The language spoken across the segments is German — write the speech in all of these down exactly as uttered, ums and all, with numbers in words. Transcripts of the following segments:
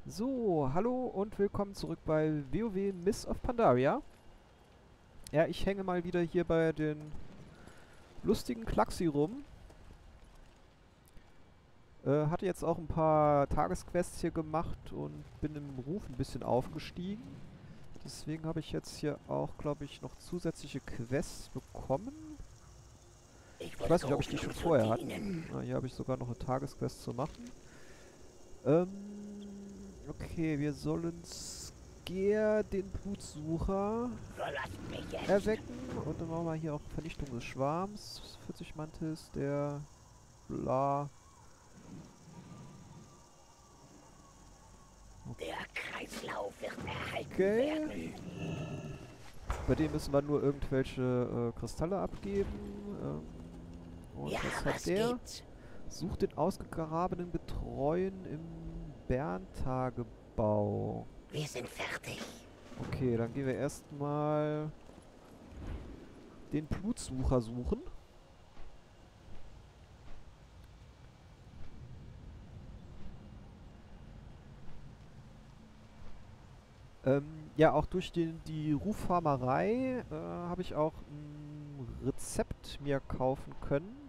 So, hallo und willkommen zurück bei WoW Mists of Pandaria. Ja, ich hänge mal wieder hier bei den lustigen Klaxi rum. Äh, hatte jetzt auch ein paar Tagesquests hier gemacht und bin im Ruf ein bisschen aufgestiegen. Deswegen habe ich jetzt hier auch, glaube ich, noch zusätzliche Quests bekommen. Ich Ich wurde weiß nicht, ob ich die gerufen, schon um zu vorher hatte. dienen. Ah, hier habe ich sogar noch eine Tagesquest zu machen. Ähm, okay, wir sollen Sker, den Blutsucher, Verlasst mich jetzt. erwecken. Und dann machen wir hier auch Vernichtung des Schwarms. vierzig Mantis, der bla. Der Kreislauf wird erhalten Okay. werden. Bei dem müssen wir nur irgendwelche äh, Kristalle abgeben. Ähm, und Ja, was hat was der? gibt's? Sucht den ausgegrabenen Getreuen im Berntagebau. Wir sind fertig. Okay, dann gehen wir erstmal den Blutsucher suchen. Ähm, ja, auch durch den, die Ruffarmerei äh, habe ich auch ein Rezept mir kaufen können.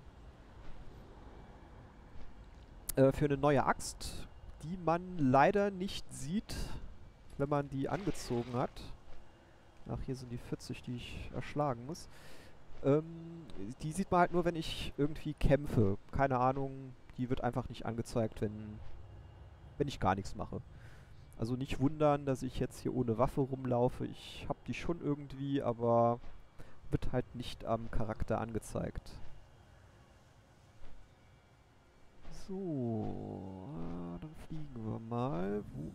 Äh, für eine neue Axt, die man leider nicht sieht, wenn man die angezogen hat. Ach, hier sind die vierzig, die ich erschlagen muss. Ähm, die sieht man halt nur, wenn ich irgendwie kämpfe. Keine Ahnung, die wird einfach nicht angezeigt, wenn, wenn ich gar nichts mache. Also nicht wundern, dass ich jetzt hier ohne Waffe rumlaufe. Ich hab die schon irgendwie, aber wird halt nicht am Charakter angezeigt. So, äh, dann fliegen wir mal. Wo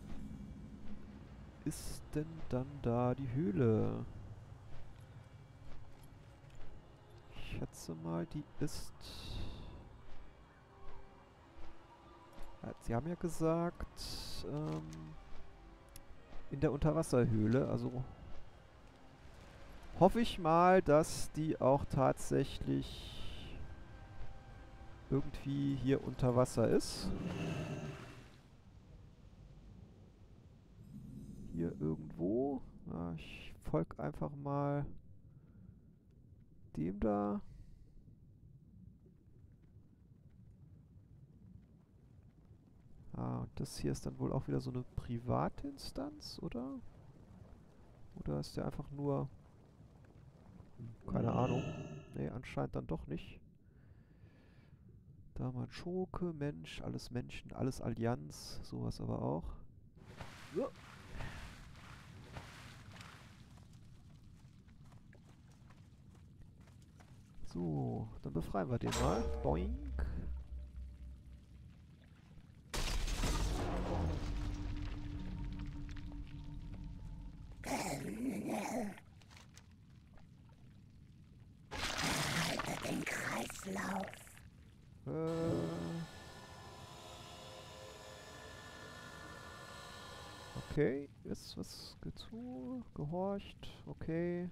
ist denn dann da die Höhle? Ich schätze mal, die ist... Ja, Sie haben ja gesagt, ähm, in der Unterwasserhöhle. Also hoffe ich mal, dass die auch tatsächlich irgendwie hier unter Wasser ist. Hier irgendwo. Ja, ich folge einfach mal dem da. Ah, und das hier ist dann wohl auch wieder so eine Privatinstanz, oder? Oder ist der einfach nur... Hm, keine Ahnung. Nee, anscheinend dann doch nicht. Da mal ein Schurke, Mensch, alles Menschen, alles Allianz, sowas aber auch. So. So, dann befreien wir den mal. Boink. Halte den Kreislauf. Äh... Okay, ist was getu, gehorcht, okay.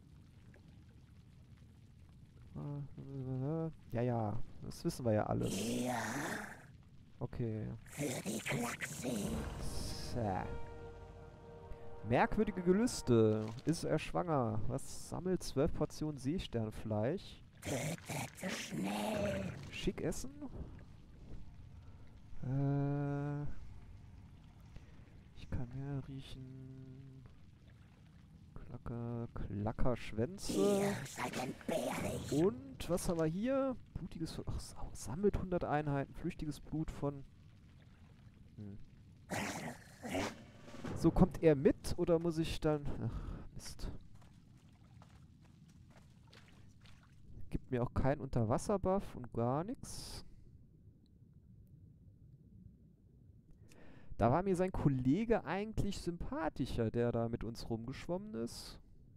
Äh, Ja, ja, das wissen wir ja alles. Ja, Okay. für die Klaxi. Zäh. Merkwürdige Gelüste. Ist er schwanger? Was sammelt zwölf Portionen Seesternfleisch? Tötet so schnell. Schick essen? Äh, ich kann mehr riechen. Klacker, Klackerschwänze. Ihr seid entbehrlich. Und was haben wir hier? Blutiges... Ach, sau- sammelt hundert Einheiten. Flüchtiges Blut von... Hm. So, kommt er mit oder muss ich dann... Ach, Mist. Gibt mir auch keinen Unterwasserbuff und gar nichts. Da war mir sein Kollege eigentlich sympathischer, der da mit uns rumgeschwommen ist.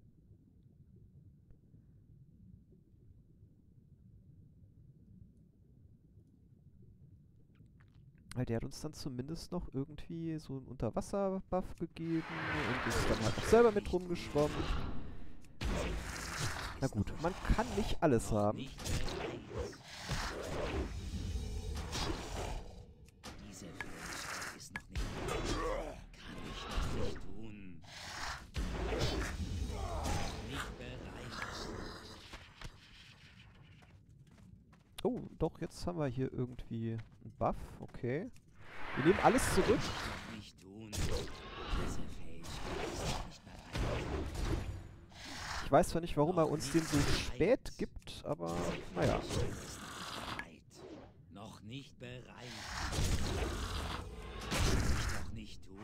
Weil der hat uns dann zumindest noch irgendwie so einen Unterwasser-Buff gegeben und ist dann halt auch selber mit rumgeschwommen. Na gut, man kann nicht alles haben. Diese Welt ist noch nicht. doch, jetzt haben wir hier irgendwie einen Buff. Okay. Wir nehmen alles zurück. Nicht tun. Diese Fähigkeit ist nicht bereit. Ich weiß zwar nicht, warum er uns den so spät gibt, aber naja. Noch nicht bereit. Noch nicht tun.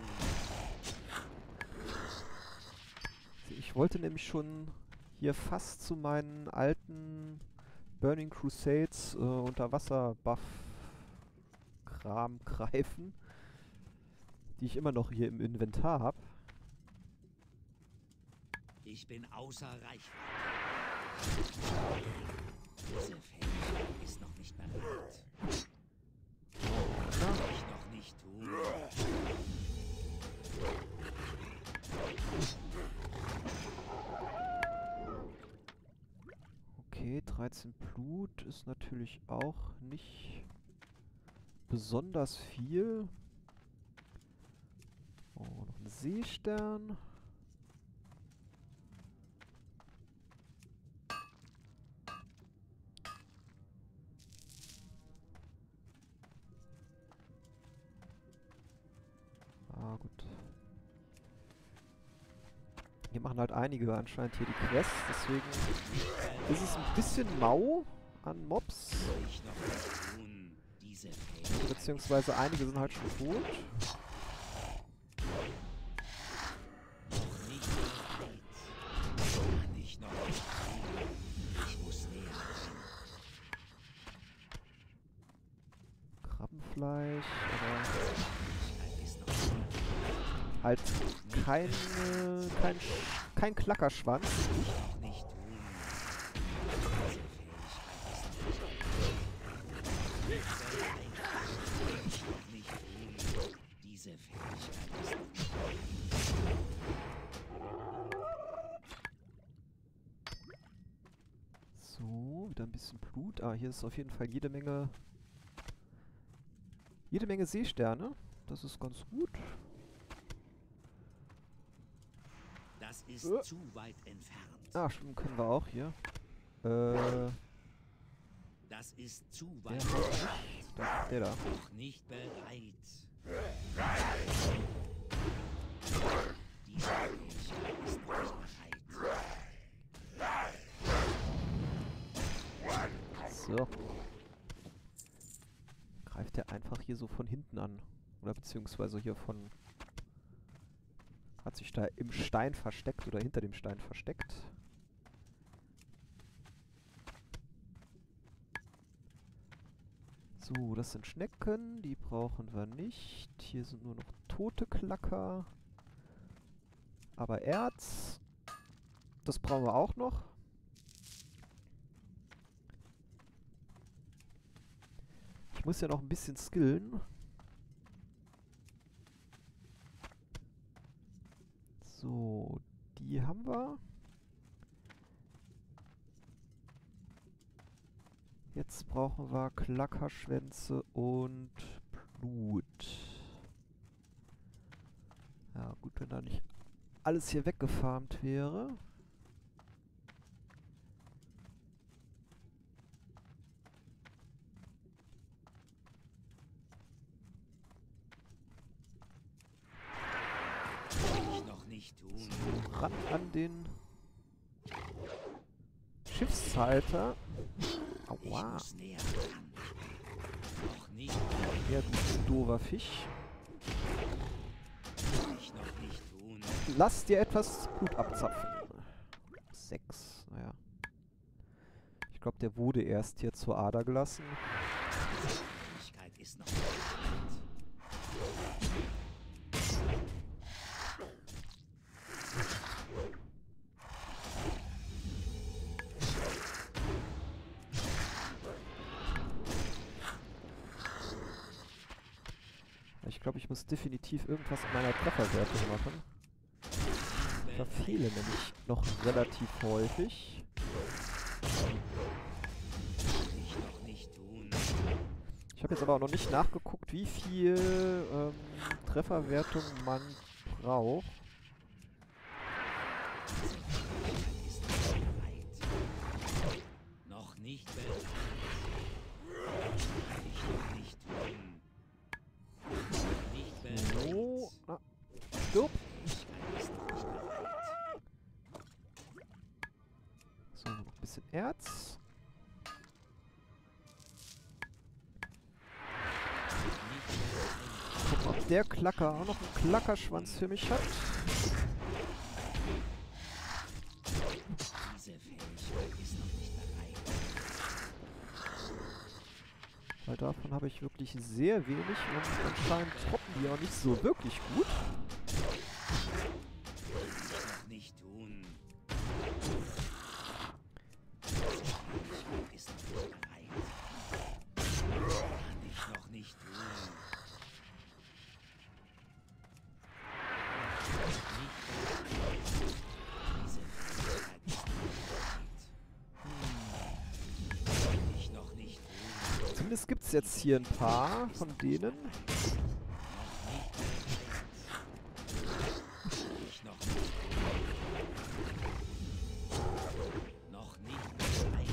Ich wollte nämlich schon hier fast zu meinen alten Burning Crusades äh, Unterwasser-Buff-Kram greifen, die ich immer noch hier im Inventar habe. Ich bin außer Reichweite. Diese Fähigkeit ist noch nicht bereit. Kann ich noch nicht tun. Okay, dreizehn Blut ist natürlich auch nicht besonders viel. Oh, noch ein Seestern. Ah, gut. Hier machen halt einige anscheinend hier die Quests, deswegen ist es ein bisschen mau an Mobs. Ich noch nicht tun. Diese Fähigkeit Beziehungsweise einige sind halt schon tot. noch nicht bereit. Kann ich noch nicht tun. Ich muss näher ran. Krabbenfleisch, aber Fähigkeit ist noch nicht bereit. halt kein, äh, kein, Sch- kein Klackerschwanz. Noch nicht tun. Diese Fähigkeit ist noch nicht bereit. So, wieder ein bisschen Blut. Ah, hier ist auf jeden Fall jede Menge, jede Menge Seesterne. Das ist ganz gut. Das ist Äh. zu weit entfernt. Ah, schwimmen können wir auch hier. Äh, Das ist zu der weit hat entfernt. nicht. Da, der da. Noch nicht bereit. Diese Fähigkeit ist noch nicht bereit. So. Greift er einfach hier so von hinten an. Oder beziehungsweise hier von... Hat sich da im Stein versteckt oder hinter dem Stein versteckt. So, das sind Schnecken. Die brauchen wir nicht. Hier sind nur noch tote Klacker. Aber Erz. Das brauchen wir auch noch. Ich muss ja noch ein bisschen skillen. So, die haben wir. Jetzt brauchen wir Klackerschwänze und Blut. Ja, gut, wenn da nicht alles hier weggefarmt wäre. Ich noch nicht tun. So, ran an den Schiffshalter. Ich Aua. muss näher ran. Noch nicht Ja, du doofer Fisch. Ich noch nicht tun. Lass dir etwas Blut abzapfen. Sechs, naja. Ich glaube, der wurde erst hier zur Ader gelassen. Die Fähigkeit ist noch nicht bereit. Ich glaube, ich muss definitiv irgendwas mit meiner Trefferwertung machen. Ich verfehle nämlich noch relativ häufig. Ich noch nicht tun. Ich habe jetzt aber auch noch nicht nachgeguckt, wie viel ähm, Trefferwertung man braucht. Diese Fähigkeit ist noch nicht bereit. Noch nicht bereit. stirb. So, noch ein bisschen Erz. Gucken, ob der Klacker auch noch einen Klackerschwanz für mich hat. Diese Fähigkeit ist noch nicht bereit. Weil davon habe ich wirklich sehr wenig und anscheinend trocken die auch nicht so wirklich gut. Noch nicht tun. Diese Fähigkeit ist noch nicht bereit. Kann ich noch nicht tun. Zumindest gibt es jetzt hier ein paar von denen. Noch nicht bereit.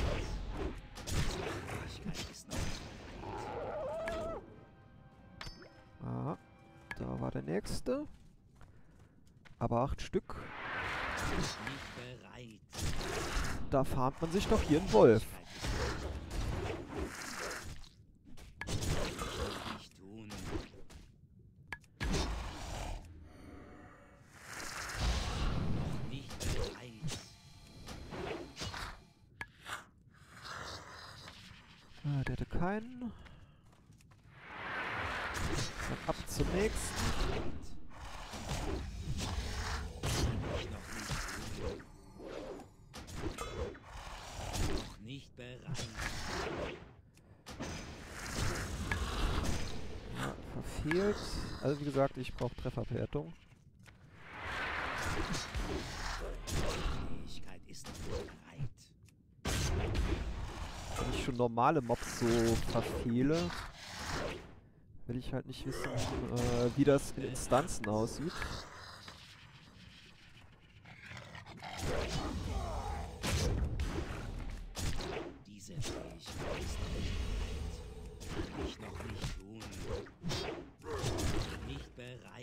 Ah, da war der nächste. Aber acht Stück. Nicht bereit. Da farmt man sich doch hier einen Wolf. Nicht tun. Noch nicht bereit. Ah, der hatte keinen. Dann ab zum nächsten. Ich noch nicht tun. Noch nicht bereit. Ja, verfehlt. Also wie gesagt, ich brauche Trefferwertung. Die Fähigkeit ist noch nicht bereit. Wenn ich schon normale Mobs so verfehle, will ich halt nicht wissen, äh, wie das in Instanzen aussieht. Diese Fähigkeit ist noch nicht bereit. Kann ich noch nicht tun. Nicht bereit.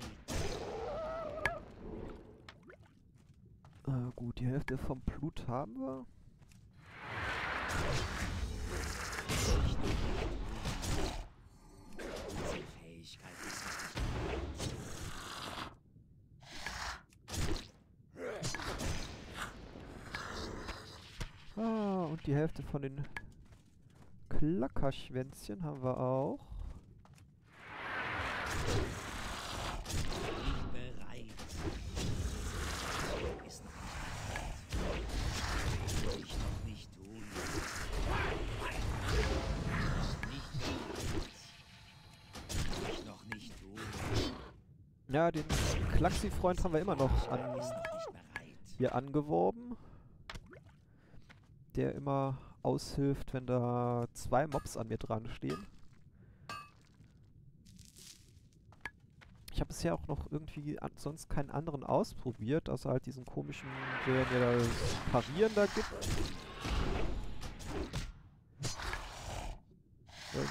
Äh, gut, die Hälfte vom Blut haben wir. Ich noch nicht tun. Diese Fähigkeit ist noch nicht bereit. Ah, und die Hälfte von den Klackerschwänzchen haben wir auch. Nicht bereit. Ist noch nicht bereit. Ich noch nicht tun. Nicht bereit. Ich noch nicht tun. Ja, den Klaxi-Freund haben wir immer noch an, Ist noch nicht bereit. hier angeworben. Der immer aushilft, wenn da zwei Mobs an mir dran stehen. Ich habe bisher auch noch irgendwie an, sonst keinen anderen ausprobiert, außer halt diesen komischen, der mir das Parieren da gibt. Ähm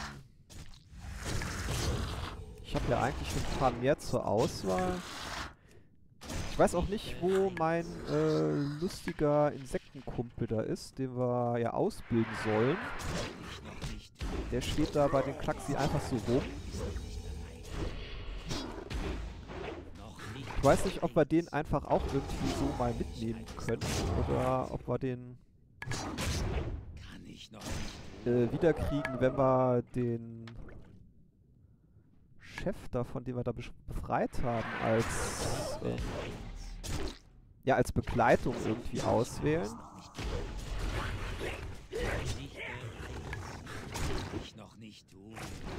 ich habe ja eigentlich schon ein paar mehr zur Auswahl. Ich weiß auch nicht, wo mein äh, lustiger Insektenkumpel da ist, den wir ja ausbilden sollen. Ich noch nicht tun. Der steht da bei den Klaxi einfach so rum. Ist noch nicht bereit. Noch nicht Ich weiß nicht, ob wir den einfach auch irgendwie so mal mitnehmen können oder ob wir den kann ich noch nicht tun. äh, wiederkriegen, wenn wir den Chef da, von dem wir da besch- befreit haben, als äh, ja als Begleitung irgendwie auswählen. Nicht bereit. Ich noch nicht tun.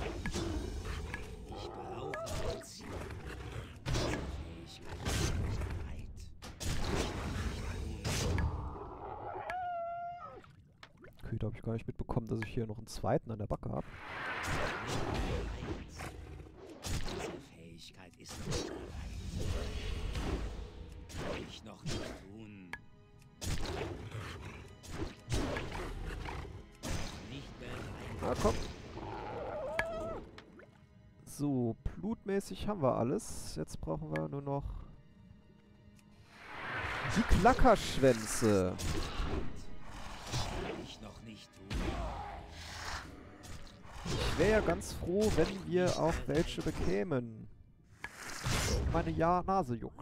Ich brauche ein Ziel. Diese Fähigkeit ist noch nicht bereit. Ich noch nicht tun. Okay, da habe ich gar nicht mitbekommen, dass ich hier noch einen zweiten an der Backe habe. Nicht bereit. Diese Fähigkeit ist noch nicht bereit. Kann ich noch nicht tun. Noch nicht bereit. Na komm. So, blutmäßig haben wir alles. Jetzt brauchen wir nur noch Die Klackerschwänze. Kann ich noch nicht tun. Ich wäre ja ganz froh, wenn wir auch welche bekämen. Meine ja Nase juckt.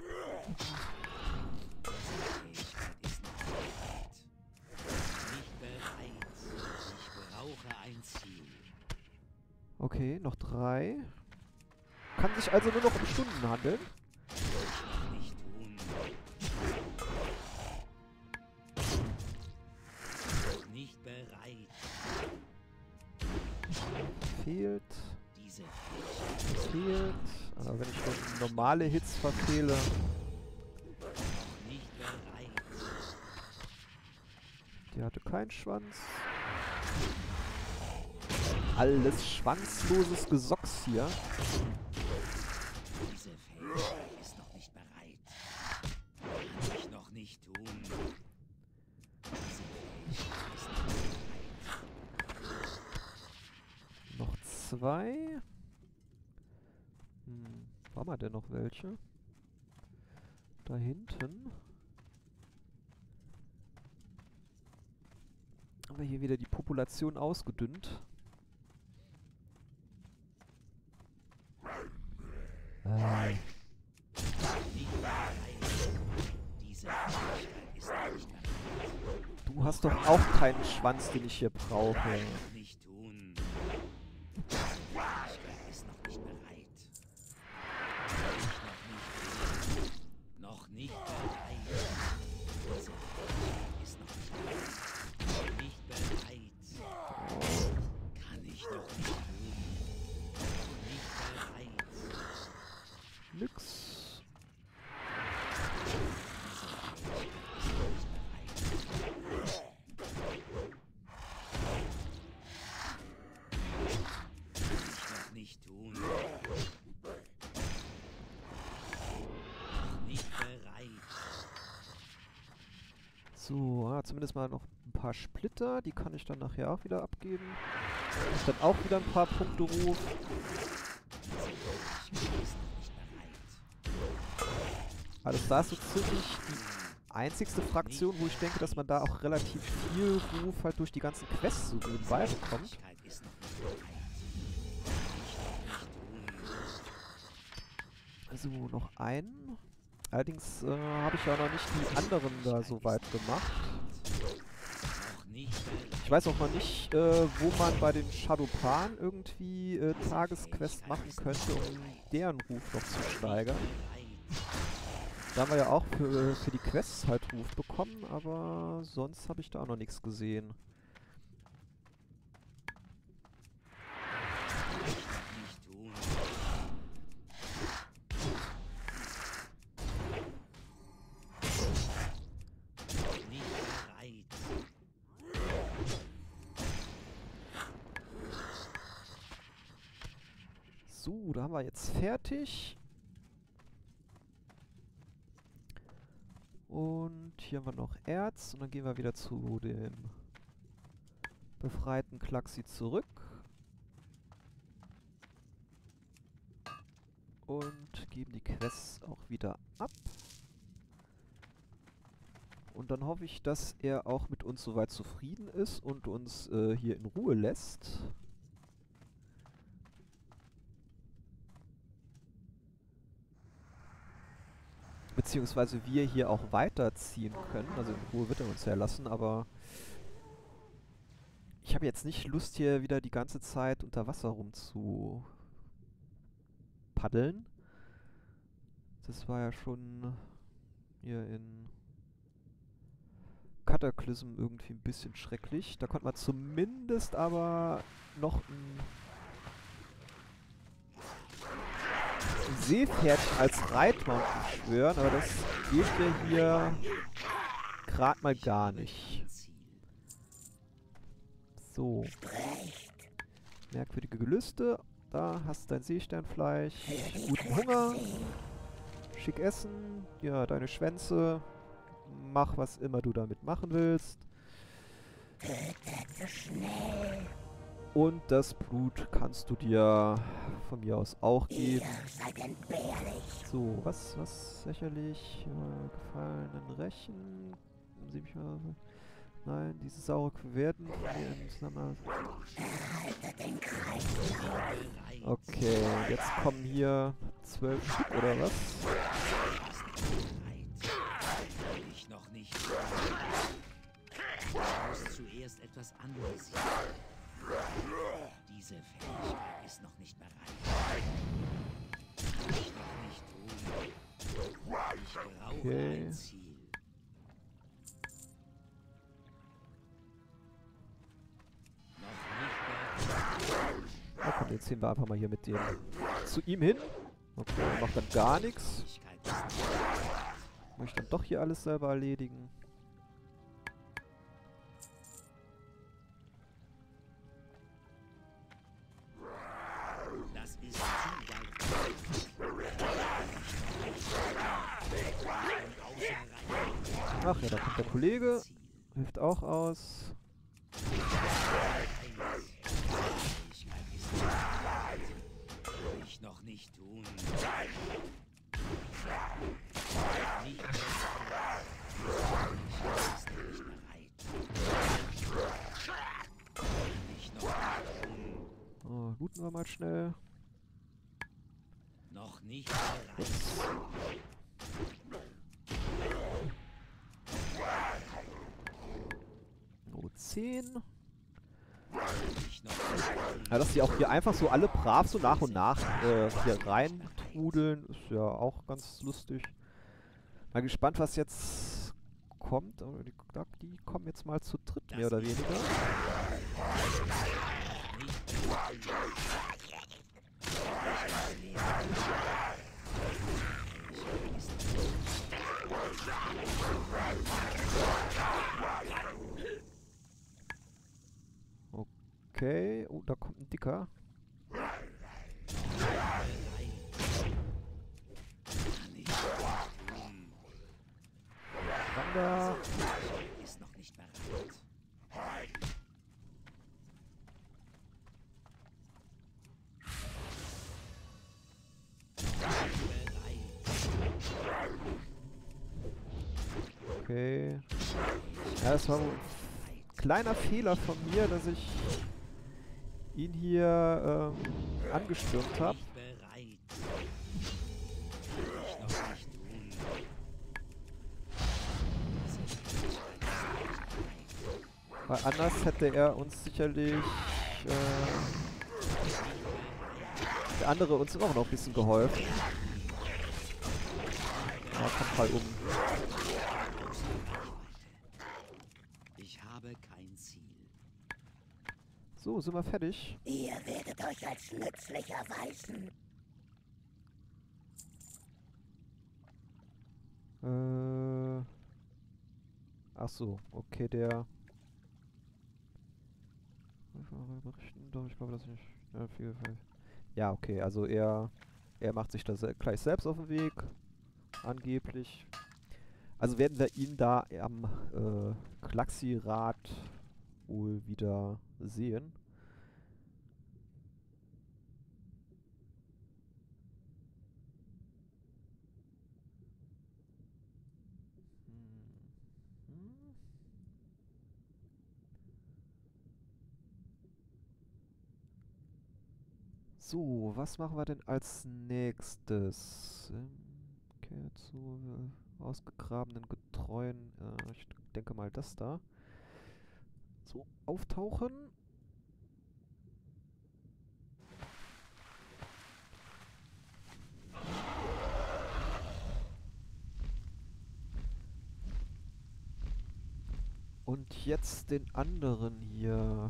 Okay, noch drei. Kann sich also nur noch um Stunden handeln. Nicht tun. Nicht bereit. Fehlt. Diese Fehlt. Aber wenn ich schon normale Hits verfehle. nicht bereit. Die hatte keinen Schwanz. Alles schwanzloses Gesocks hier. Diese Fähigkeit ist noch nicht bereit. Kann ich noch nicht tun. Diese Fähigkeit ist noch nicht bereit. Noch zwei. Hm, wo haben wir denn noch welche? Da hinten. Haben wir hier wieder die Population ausgedünnt. Äh. Nicht bereit. Diese Fähigkeit ist noch nicht bereit. Du hast doch auch keinen Schwanz, den ich hier brauche. Noch nicht tun. Diese Fähigkeit ist noch nicht bereit. Ich noch nicht. Noch nicht bereit. Diese Fähigkeit ist noch nicht bereit. Nicht bereit. Kann ich noch nicht tun. Nicht bereit. Nix. Noch nicht tun. Noch nicht bereit. So, ah, zumindest mal noch ein paar Splitter. Die kann ich dann nachher auch wieder abgeben. Ich dann auch wieder ein paar Punkte Ruf. Also da ist so ziemlich die einzigste Fraktion, wo ich denke, dass man da auch relativ viel Ruf halt durch die ganzen Quests so nebenbei bekommt. Also noch einen. Allerdings äh, habe ich ja noch nicht die anderen da so weit gemacht. Ich weiß auch noch nicht, äh, wo man bei den Shadowpan irgendwie äh, Tagesquests machen könnte, um deren Ruf noch zu steigern. Da haben wir ja auch für, für die Quests halt Ruf bekommen, aber sonst habe ich da auch noch nichts gesehen. So, da haben wir jetzt fertig. Und hier haben wir noch Erz. Und dann gehen wir wieder zu dem befreiten Klaxi zurück. Und geben die Quests auch wieder ab. Und dann hoffe ich, dass er auch mit uns soweit zufrieden ist und uns äh, hier in Ruhe lässt. Beziehungsweise wir hier auch weiterziehen können. Also in Ruhe wird er uns ja lassen, aber ich habe jetzt nicht Lust, hier wieder die ganze Zeit unter Wasser rum zu paddeln. Das war ja schon hier in Cataclysm irgendwie ein bisschen schrecklich. Da konnte man zumindest aber noch ein Seepferdchen als Reitmountain schwören, aber das geht ja hier gerade mal gar nicht. So. Merkwürdige Gelüste. Da hast du dein Seesternfleisch. Guten Hunger. Schick essen. Ja, deine Schwänze. Mach, was immer du damit machen willst. Tötet so schnell. Und das Blut kannst du dir von mir aus auch Ihr geben. seid entbehrlich. So, was, was lächerlich, äh, gefallenen Rächen. Sieh mich mal. Nein, diese saure werden wir in Zusammenhang. Erhaltet den Kreislauf. Bereit. Okay, jetzt kommen hier zwölf Stück oder was? Bereit. Kann ich noch nicht. Ich muss zuerst etwas analysieren. Diese Fähigkeit ist noch nicht bereit. Kann ich noch nicht tun. Ich brauche Okay. ein Ziel. Noch nicht bereit. Na komm, jetzt ziehen wir einfach mal hier mit dem zu ihm hin. Okay, er macht dann gar nichts. Fähigkeit ist nicht bereit. Möchte dann doch hier alles selber erledigen. Das ist zu weit. Außer Reichweite. Ach ja, da kommt der Kollege. Ziel. Hilft auch aus. Fähigkeit ist nicht bereit. Kann ich noch nicht tun. Nicht bereit. Fähigkeit ist noch nicht bereit. Kann ich noch nicht tun. Oh, looten wir mal schnell. Noch nicht bereit. Oh, zehn. Kann ich noch nicht tun. Ja, dass die auch hier einfach so alle brav so nach und nach äh, hier reintrudeln, ist ja auch ganz lustig. Mal gespannt, was jetzt kommt. Aber die, die kommen jetzt mal zu dritt, mehr oder weniger. Okay, oh, da kommt ein dicker. Wander. Ist noch nicht bereit. Okay. Ja, das war wohl ein kleiner Fehler von mir, dass ich ihn hier ähm, angestürmt habe. Nicht bereit. Kann ich noch nicht tun. Weil anders hätte er uns sicherlich äh, der andere uns auch noch ein bisschen geholfen. Ja, kommt mal um. Ich habe kein Ziel. So, sind wir fertig. Ihr werdet euch als nützlich erweisen. Äh. Ach so, okay, der. Berichten, doch, ich glaube, das nicht. Ja, viel, viel. Ja, okay, also er, er macht sich da se gleich selbst auf den Weg. Angeblich. Also werden wir ihn da am äh, Klaxi-Rad wohl wieder sehen. Hm. So, was machen wir denn als nächstes? Ähm, okay, zu äh, ausgegrabenen Getreuen. Äh, ich denke mal das da. So, auftauchen. Und jetzt den anderen hier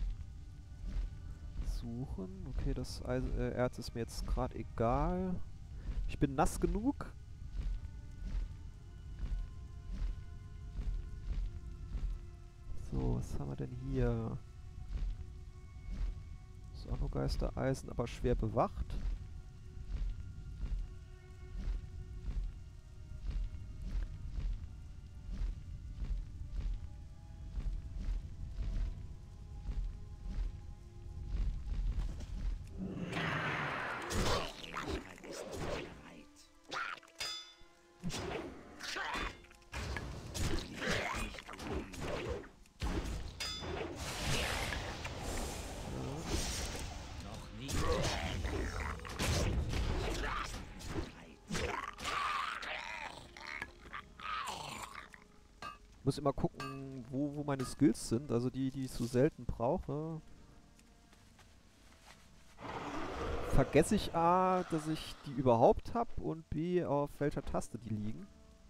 suchen. Okay, das Eis äh, Erz ist mir jetzt gerade egal. Ich bin nass genug. So, was haben wir denn hier? Ist auch nur Geistereisen, aber schwer bewacht. muss immer gucken, wo, wo meine Skills sind, also die, die ich so selten brauche. Vergesse ich A, dass ich die überhaupt habe und B, auf welcher Taste die liegen.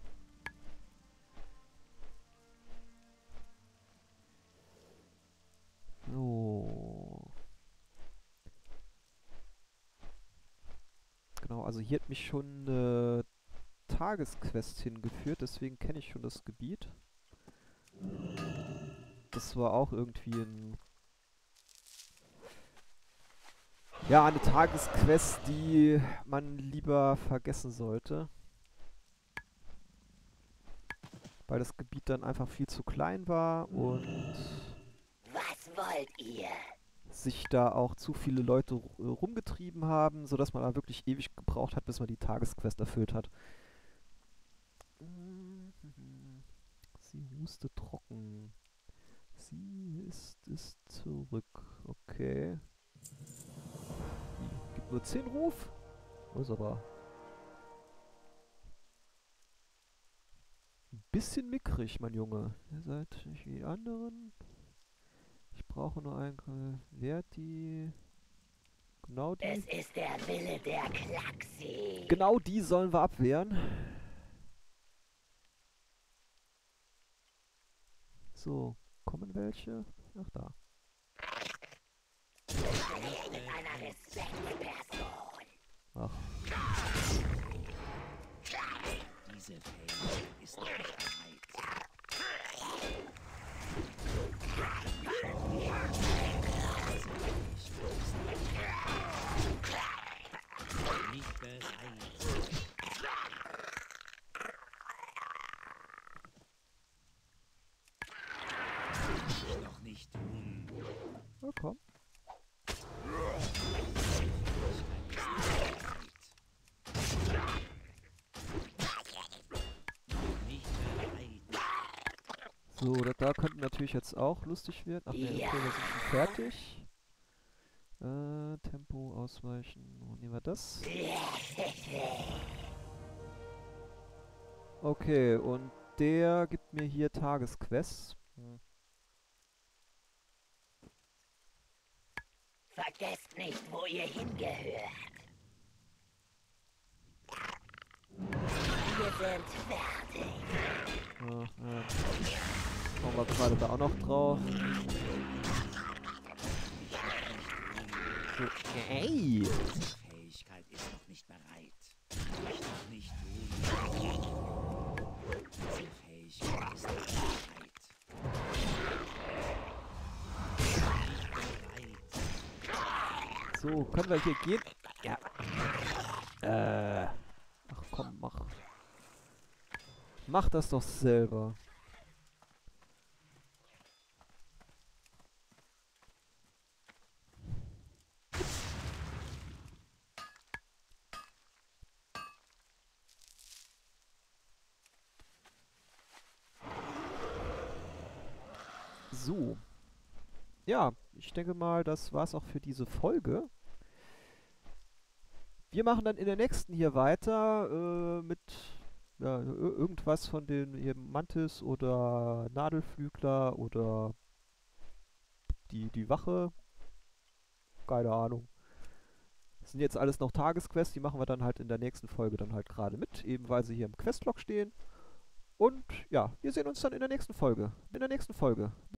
So. Genau, also hier hat mich schon eine Tagesquest hingeführt, deswegen kenne ich schon das Gebiet. Das war auch irgendwie ein... Ja, eine Tagesquest, die man lieber vergessen sollte. Weil das Gebiet dann einfach viel zu klein war und Was wollt ihr? sich da auch zu viele Leute ru- rumgetrieben haben, sodass man da wirklich ewig gebraucht hat, bis man die Tagesquest erfüllt hat. Sie hustet trocken. Sie ist, ist zurück. Okay. Die gibt nur zehn Ruf. Das ist aber ein bisschen mickrig, mein Junge. Ihr seid nicht wie die anderen. Ich brauche nur einen. Wer die? Genau die. Es ist der Wille der Klaxi. Genau die sollen wir abwehren. So, kommen welche? Ach da. Mit einer Respektperson. Ach, Diese Fähigkeit ist noch nicht bereit. Nicht bereit. Kann ich noch nicht tun. na komm. Nicht bereit. So, da, da könnte natürlich jetzt auch lustig werden. Ach ne, okay, wir sind schon fertig. Äh, Tempo ausweichen. Wo nehmen wir das? Okay, und der gibt mir hier Tagesquests. Hm. Vergesst nicht, wo ihr hingehört. Wir sind fertig. Ja, ja. Schauen wir gerade da auch noch drauf. So, hey! Diese Fähigkeit ist noch nicht bereit. Kann ich noch nicht tun. Diese Fähigkeit ist noch nicht bereit. Nicht bereit. So, können wir hier gehen? Ja. Äh. Ach komm, mach. Mach das doch selber. So. Ja, ich denke mal, das war's auch für diese Folge. Wir machen dann in der nächsten hier weiter äh, mit ja, ir- irgendwas von den hier Mantis oder Nadelflügler oder die, die Wache. Keine Ahnung. Das sind jetzt alles noch Tagesquests, die machen wir dann halt in der nächsten Folge dann halt gerade mit, eben weil sie hier im Questlog stehen. Und ja, wir sehen uns dann in der nächsten Folge. In der nächsten Folge.